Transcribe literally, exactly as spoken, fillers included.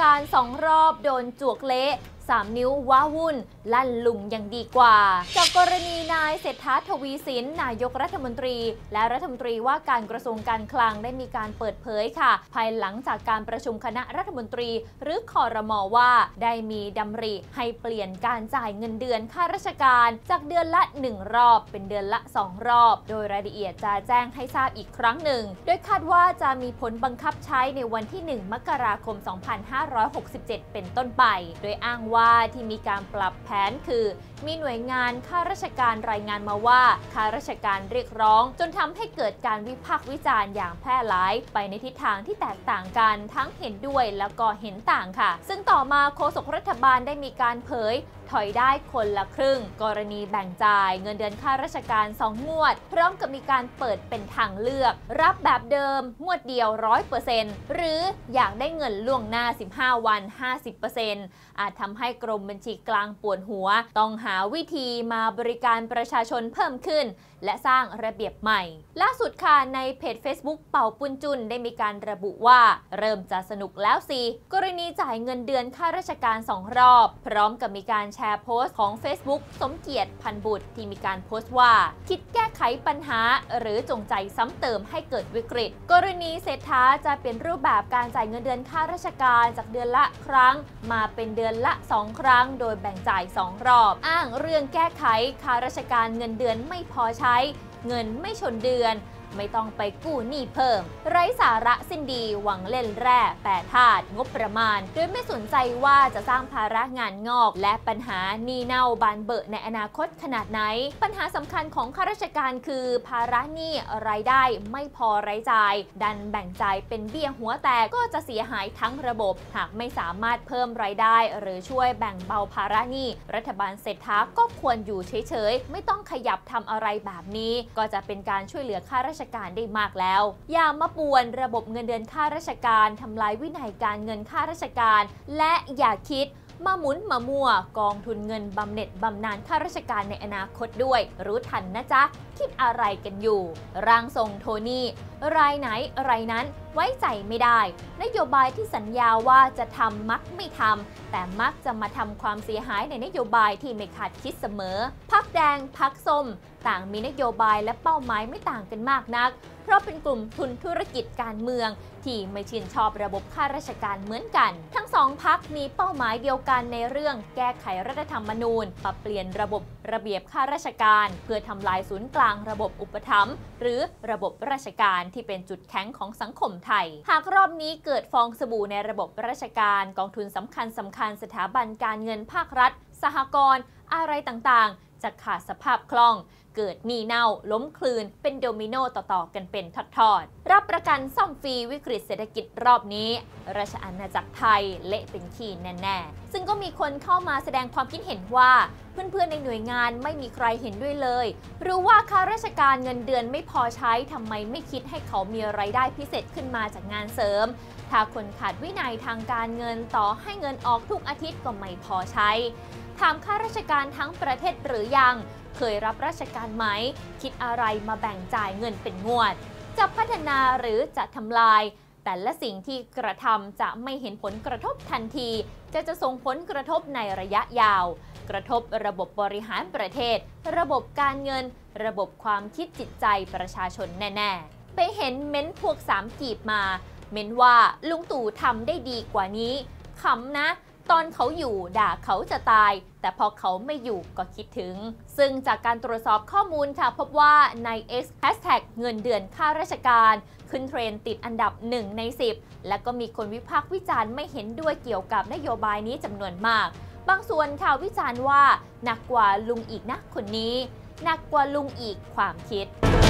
การสองรอบโดนจวกเละสามนิ้วว้าวุ่นลั่นลุงยังดีกว่าจากกรณีนายเศรษฐาทวีสินนายกรัฐมนตรีและรัฐมนตรีว่าการกระทรวงการคลังได้มีการเปิดเผยค่ะภายหลังจากการประชุมคณะรัฐมนตรีหรือครม.ว่าได้มีดำริให้เปลี่ยนการจ่ายเงินเดือนข้าราชการจากเดือนละหนึ่งรอบเป็นเดือนละสองรอบโดยรายละเอียดจะแจ้งให้ทราบอีกครั้งหนึ่งโดยคาดว่าจะมีผลบังคับใช้ในวันที่หนึ่งมกราคมสองพันห้าร้อยหกสิบเจ็ดเป็นต้นไปโดยอ้างว่าที่มีการปรับแผนคือมีหน่วยงานข้าราชการรายงานมาว่าข้าราชการเรียกร้องจนทำให้เกิดการวิพากษ์วิจารณ์อย่างแพร่หลายไปในทิศทางที่แตกต่างกันทั้งเห็นด้วยแล้วก็เห็นต่างค่ะซึ่งต่อมาโฆษกรัฐบาลได้มีการเผยถอยได้คนละครึ่งกรณีแบ่งจ่ายเงินเดือนข้าราชการสองงวดพร้อมกับมีการเปิดเป็นทางเลือกรับแบบเดิมงวดเดียว ร้อยเปอร์เซ็นต์ หรืออยากได้เงินล่วงหน้าสิบห้าวัน ห้าสิบเปอร์เซ็นต์ อาจทำให้กรมบัญชีกลางปวดหัวต้องหาวิธีมาบริการประชาชนเพิ่มขึ้นและสร้างระเบียบใหม่ล่าสุดค่ะในเพจ Facebook เป่าปุ้นจุนได้มีการระบุว่าเริ่มจะสนุกแล้วสิกรณีจ่ายเงินเดือนข้าราชการสองรอบพร้อมกับมีการแชร์โพสต์ของ Facebook สมเกียรติพันบุตรที่มีการโพสต์ว่าคิดแก้ไขปัญหาหรือจงใจซ้ำเติมให้เกิดวิกฤตกรณีเศรษฐาจะเปลี่ยนรูปแบบการจ่ายเงินเดือนข้าราชการจากเดือนละครั้งมาเป็นเดือนละสองครั้งโดยแบ่งจ่ายสองรอบอ้างเรื่องแก้ไขข้าราชการเงินเดือนไม่พอใช้เงินไม่ชนเดือนไม่ต้องไปกู้หนี้เพิ่มไร้สาระสิ้นดีหวังเล่นแร่แปรธาตุงบประมาณโดยไม่สนใจว่าจะสร้างภาระงานงอกและปัญหาหนี้เน่าบานเบอะในอนาคตขนาดไหนปัญหาสำคัญของข้าราชการคือภาระหนี้รายได้ไม่พอรายจ่ายดันแบ่งจ่ายเป็นเบี้ยหัวแตกก็จะเสียหายทั้งระบบหากไม่สามารถเพิ่มรายได้หรือช่วยแบ่งเบาภาระหนี้รัฐบาลเศรษฐาก็ควรอยู่เฉยๆไม่ต้องขยับทำอะไรแบบนี้ก็จะเป็นการช่วยเหลือข้าราชการได้มากแล้วอย่ามาป่วนระบบเงินเดือนข้าราชการทำลายวินัยการเงินข้าราชการและอย่าคิดมาหมุนมามั่วกองทุนเงินบำเหน็จบำนาญข้าราชการในอนาคตด้วยรู้ทันนะจ๊ะคิดอะไรกันอยู่ร่างทรงโทนี่รายไหนรายนั้นไว้ใจไม่ได้นโยบายที่สัญญาว่าจะทำมักไม่ทำแต่มักจะมาทำความเสียหายในนโยบายที่ไม่คาดคิดเสมอพรรคแดงพรรคส้มต่างมีนโยบายและเป้าหมายไม่ต่างกันมากนักเพราะเป็นกลุ่มทุนธุรกิจการเมืองที่ไม่ชื่นชอบระบบข้าราชการเหมือนกันทั้งสองพรรคมีเป้าหมายเดียวกันในเรื่องแก้ไขรัฐธรรมนูญปรับเปลี่ยนระบบระเบียบข้าราชการเพื่อทำลายศูนย์กลางระบบอุปถัมภ์หรือระบบราชการที่เป็นจุดแข็งของสังคมไทยหากรอบนี้เกิดฟองสบู่ในระบบราชการกองทุนสำคัญสำคัญสถาบันการเงินภาครัฐสหกรณ์อะไรต่างๆจะขาดสภาพคล่องเกิดหนี้เน่าล้มคลืนเป็นโดมิโนต่อๆกันเป็นทอดๆรับประกันซ่อมฟรีวิกฤตเศรษฐกิจรอบนี้ราชอาณาจักรไทยเละเป็นขี้แน่ๆซึ่งก็มีคนเข้ามาแสดงความคิดเห็นว่าเพื่อนๆในหน่วยงานไม่มีใครเห็นด้วยเลยรู้ว่าข้าราชการเงินเดือนไม่พอใช้ทำไมไม่คิดให้เขามีรายได้พิเศษขึ้นมาจากงานเสริมถ้าคนขาดวินัยทางการเงินต่อให้เงินออกทุกอาทิตย์ก็ไม่พอใช้ถามข้าราชการทั้งประเทศหรือยังเคยรับราชการไหมคิดอะไรมาแบ่งจ่ายเงินเป็นงวดจะพัฒนาหรือจะทำลายแต่ละสิ่งที่กระทำจะไม่เห็นผลกระทบทันทีจะจะส่งผลกระทบในระยะยาวกระทบระบบบริหารประเทศระบบการเงินระบบความคิดจิตใจประชาชนแน่ๆไปเห็นเม้นพวกสามกีบมาเม้นว่าลุงตู่ทำได้ดีกว่านี้ขำนะตอนเขาอยู่ด่าเขาจะตายแต่พอเขาไม่อยู่ก็คิดถึงซึ่งจากการตรวจสอบข้อมูลค่ะพบว่าใน X แฮชแท็กเงินเดือนข้าราชการขึ้นเทรนด์ติดอันดับหนึ่งในสิบและก็มีคนวิพากษ์วิจารณ์ไม่เห็นด้วยเกี่ยวกับนโยบายนี้จำนวนมากบางส่วนข่าววิจารณ์ว่าหนักกว่าลุงอีกนะคนนี้หนักกว่าลุงอีกความคิด